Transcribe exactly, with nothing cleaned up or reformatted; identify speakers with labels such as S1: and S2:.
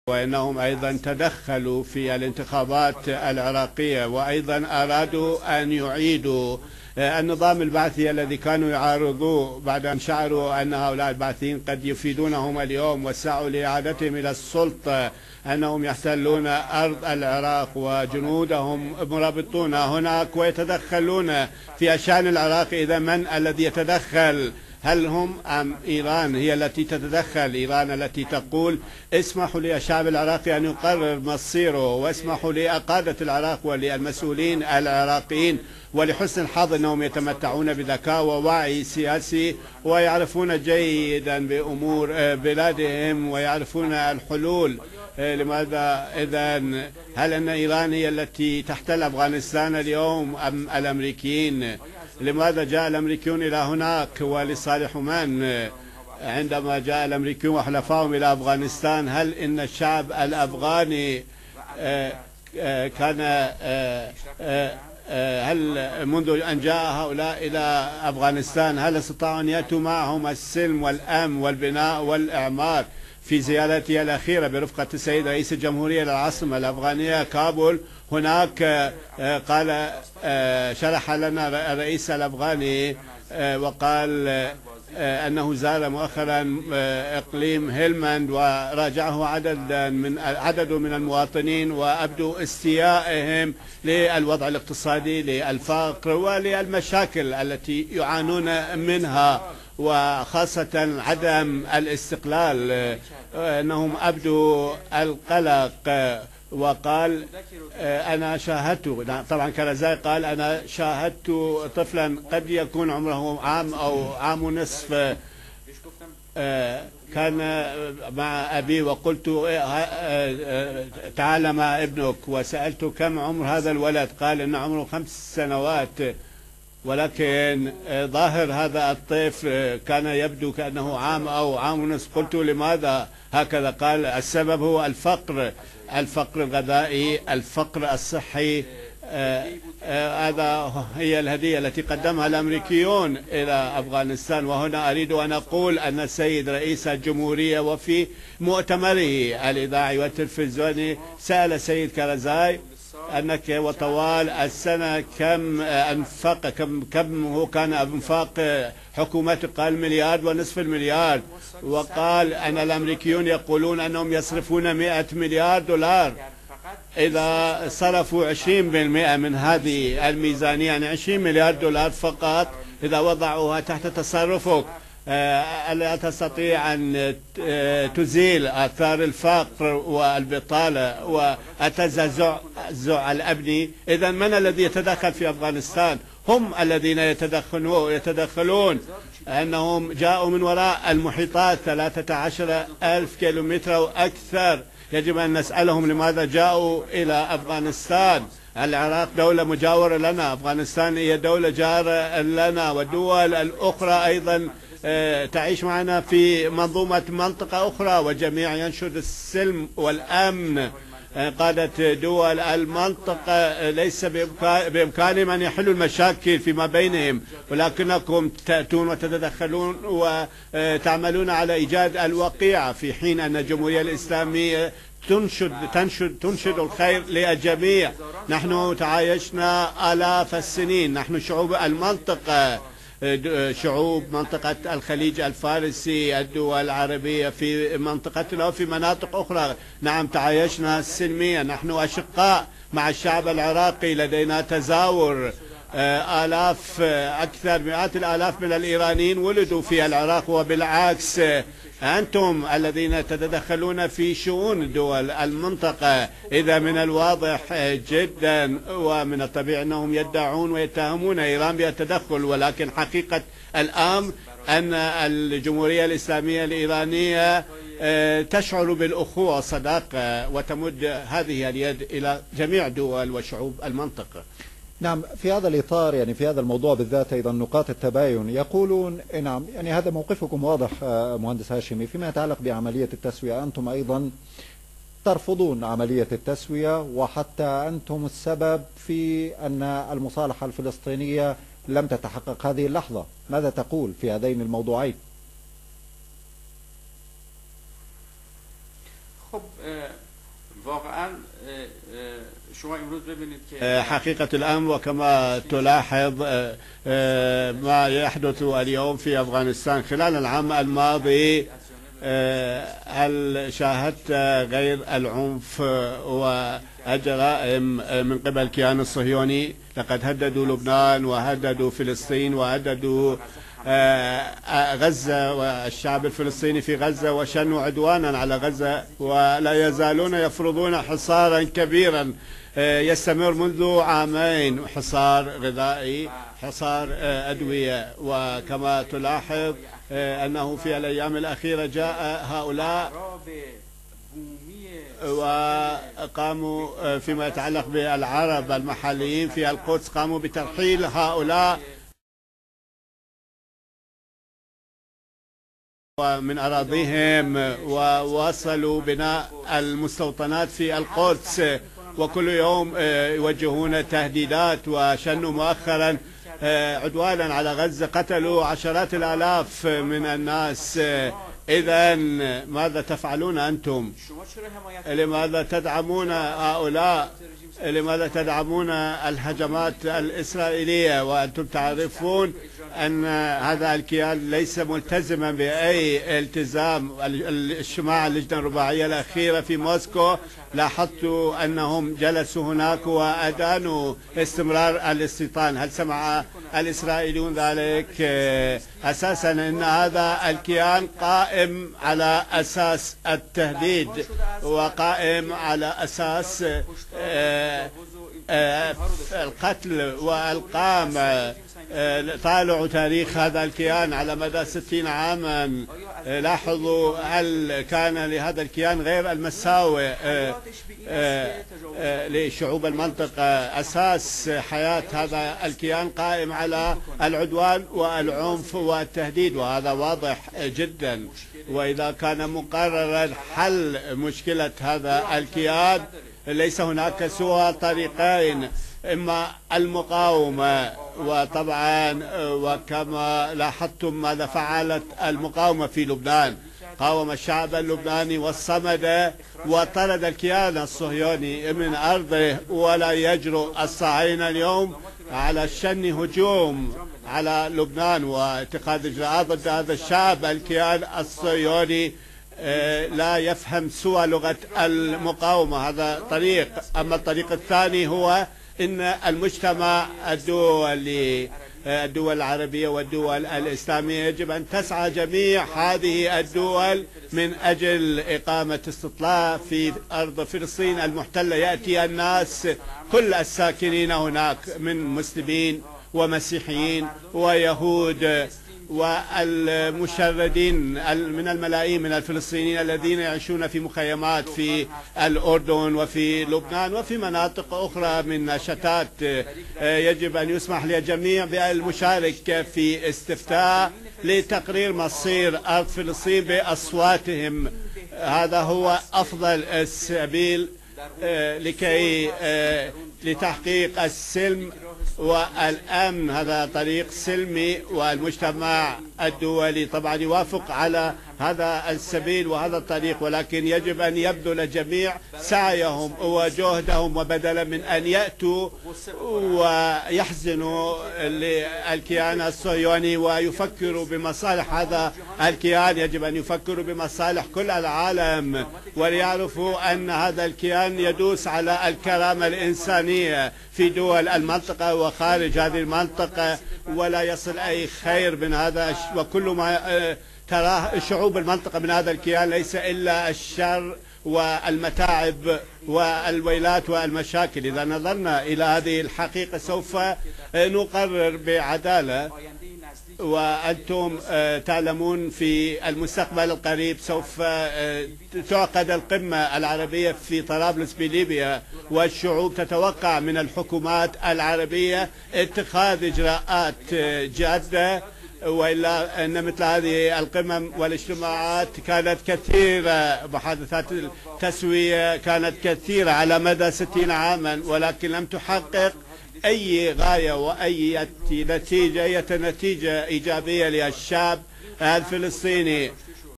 S1: وأنهم أيضا تدخلوا في الانتخابات العراقية، وأيضا أرادوا أن يعيدوا النظام البعثي الذي كانوا يعارضوه بعد أن شعروا أن هؤلاء البعثيين قد يفيدونهم اليوم، وسعوا لإعادتهم إلى السلطة، أنهم يحتلون أرض العراق وجنودهم مرابطون هناك ويتدخلون في الشأن العراقي. إذا من الذي يتدخل؟ هل هم أم إيران هي التي تتدخل؟ إيران التي تقول اسمحوا للشعب العراقي أن يقرر مصيره، واسمحوا لقادة العراق وللمسؤولين العراقيين، ولحسن الحظ أنهم يتمتعون بذكاء ووعي سياسي ويعرفون جيدا بأمور بلادهم ويعرفون الحلول. لماذا إذن هل أن إيران هي التي تحتل أفغانستان اليوم أم الأمريكيين؟ لماذا جاء الأمريكيون إلى هناك ولصالح من؟ عندما جاء الأمريكيون وحلفائهم إلى أفغانستان، هل إن الشعب الأفغاني كان هل منذ أن جاء هؤلاء إلى أفغانستان هل استطاعوا أن يأتوا معهم السلم والأمن والبناء والإعمار؟ في زيارتي الأخيرة برفقة السيد رئيس الجمهورية للعاصمة الأفغانية كابول، هناك قال شرح لنا الرئيس الأفغاني وقال أنه زار مؤخرا إقليم هلمند وراجعه عدد من عدد من المواطنين، وأبدوا استيائهم للوضع الاقتصادي، للفقر وللمشاكل التي يعانون منها، وخاصة عدم الاستقلال. أنهم أبدوا القلق. وقال أنا شاهدت، طبعا كرزاي قال أنا شاهدت طفلا قد يكون عمره عام أو عام ونصف كان مع أبي، وقلت تعال مع ابنك، وسألت كم عمر هذا الولد؟ قال إن عمره خمس سنوات، ولكن ظاهر هذا الطفل كان يبدو كأنه عام أو عام ونصف. قلت لماذا هكذا؟ قال السبب هو الفقر، الفقر الغذائي، الفقر الصحي. هذا هي الهدية التي قدمها الأمريكيون إلى أفغانستان. وهنا أريد أن أقول أن السيد رئيس الجمهورية وفي مؤتمره الإذاعي والتلفزيوني سأل السيد كرزاي أنك وطوال السنة كم أنفق، كم كم هو كان أنفاق حكومته؟ قال مليار ونصف المليار، وقال أن الأمريكيون يقولون أنهم يصرفون مئة مليار دولار. إذا صرفوا عشرين بالمئة من هذه الميزانية، يعني عشرين مليار دولار فقط، إذا وضعوها تحت تصرفك ألا تستطيع أن تزيل آثار الفقر والبطالة والتزعزع الأمني. إذا من الذي يتدخل في أفغانستان؟ هم الذين يتدخلون يتدخلون أنهم جاءوا من وراء المحيطات ثلاثة عشر ألف كيلومتر أو أكثر. يجب أن نسألهم لماذا جاءوا إلى أفغانستان. العراق دولة مجاورة لنا، أفغانستان هي دولة جارة لنا، والدول الأخرى أيضا تعيش معنا في منظومة منطقة أخرى، وجميع ينشد السلم والأمن. قادة دول المنطقة ليس بإمكانهم أن يحلوا المشاكل فيما بينهم، ولكنكم تأتون وتتدخلون وتعملون على إيجاد الوقيعة، في حين أن الجمهورية الإسلامية تنشد تنشد تنشد الخير للجميع. نحن تعايشنا آلاف السنين، نحن شعوب المنطقة، شعوب منطقة الخليج الفارسي، الدول العربية في منطقتنا وفي مناطق أخرى، نعم تعايشنا سلميا. نحن أشقاء مع الشعب العراقي، لدينا تزاور. آلاف أكثر مئات الآلاف من الإيرانيين ولدوا في العراق، وبالعكس أنتم الذين تتدخلون في شؤون دول المنطقة. إذا من الواضح جدا ومن الطبيعي أنهم يدعون ويتهمون إيران بالتدخل، ولكن حقيقة الأمر أن الجمهورية الإسلامية الإيرانية تشعر بالأخوة والصداقة وتمد هذه اليد إلى جميع دول وشعوب المنطقة.
S2: نعم، في هذا الإطار يعني في هذا الموضوع بالذات أيضا نقاط التباين يقولون نعم، يعني هذا موقفكم واضح مهندس هاشمي فيما يتعلق بعملية التسوية. أنتم أيضا ترفضون عملية التسوية، وحتى أنتم السبب في أن المصالحة الفلسطينية لم تتحقق هذه اللحظة. ماذا تقول في هذين الموضوعين؟
S3: خب
S1: حقيقة الأمر وكما تلاحظ ما يحدث اليوم في أفغانستان خلال العام الماضي، هل شاهدت غير العنف والجرائم من قبل الكيان الصهيوني؟ لقد هددوا لبنان وهددوا فلسطين وهددوا غزة والشعب الفلسطيني في غزة، وشنوا عدوانا على غزة، ولا يزالون يفرضون حصارا كبيرا يستمر منذ عامين، حصار غذائي، حصار أدوية. وكما تلاحظ أنه في الأيام الأخيرة جاء هؤلاء وقاموا فيما يتعلق بالعرب المحليين في القدس، قاموا بترحيل هؤلاء ومن أراضيهم ووصلوا بناء المستوطنات في القدس، وكل يوم يوجهون تهديدات، وشنوا مؤخرا عدوانا على غزة، قتلوا عشرات الآلاف من الناس. إذا ماذا تفعلون أنتم؟ لماذا تدعمون هؤلاء؟ لماذا تدعمون الهجمات الإسرائيلية وأنتم تعرفون أن هذا الكيان ليس ملتزما بأي التزام؟ الاجتماع اللجنة الرباعية الأخيرة في موسكو لاحظت أنهم جلسوا هناك وأدانوا استمرار الاستيطان. هل سمع الإسرائيليون ذلك؟ أساسا أن هذا الكيان قائم على أساس التهديد وقائم على أساس القتل والقمع. طالعوا تاريخ هذا الكيان على مدى ستين عاما، لاحظوا هل كان لهذا الكيان غير المساوئ لشعوب المنطقة. أساس حياة هذا الكيان قائم على العدوان والعنف والتهديد، وهذا واضح جدا. وإذا كان مقررا حل مشكلة هذا الكيان ليس هناك سوى طريقين، إما المقاومة، وطبعا وكما لاحظتم ماذا فعلت المقاومة في لبنان، قاوم الشعب اللبناني والصمد وطرد الكيان الصهيوني من أرضه، ولا يجرؤ الصهاينة اليوم على شن هجوم على لبنان واتخاذ إجراءات ضد هذا الشعب. الكيان الصهيوني لا يفهم سوى لغة المقاومة، هذا طريق. أما الطريق الثاني هو إن المجتمع الدولي، الدول العربية والدول الإسلامية، يجب أن تسعى جميع هذه الدول من أجل إقامة استطلاع في أرض فلسطين المحتلة. يأتي الناس كل الساكنين هناك من مسلمين ومسيحيين ويهود والمشردين من الملايين من الفلسطينيين الذين يعيشون في مخيمات في الأردن وفي لبنان وفي مناطق أخرى من شتات. يجب أن يسمح للجميع بالمشاركة في استفتاء لتقرير مصير أرض فلسطين بأصواتهم. هذا هو أفضل السبيل لكي لتحقيق السلم والأمن. هذا طريق سلمي، والمجتمع الدولي طبعا يوافق على هذا السبيل وهذا الطريق، ولكن يجب أن يبذل الجميع سعيهم وجهدهم، وبدلا من أن يأتوا ويحزنوا للكيان الصهيوني ويفكروا بمصالح هذا الكيان، يجب أن يفكروا بمصالح كل العالم، وليعرفوا أن هذا الكيان يدوس على الكرامة الإنسانية في دول المنطقة وخارج هذه المنطقة، ولا يصل أي خير من هذا. وكل ما تراه شعوب المنطقة من هذا الكيان ليس إلا الشر والمتاعب والويلات والمشاكل. إذا نظرنا إلى هذه الحقيقة سوف نقرر بعدالة، وأنتم تعلمون في المستقبل القريب سوف تعقد القمة العربية في طرابلس بليبيا، والشعوب تتوقع من الحكومات العربية اتخاذ إجراءات جادة، وإلا أن مثل هذه القمم والاجتماعات كانت كثيرة، محادثات التسوية كانت كثيرة على مدى ستين عاما، ولكن لم تحقق أي غاية وأي نتيجة نتيجة إيجابية للشعب الفلسطيني.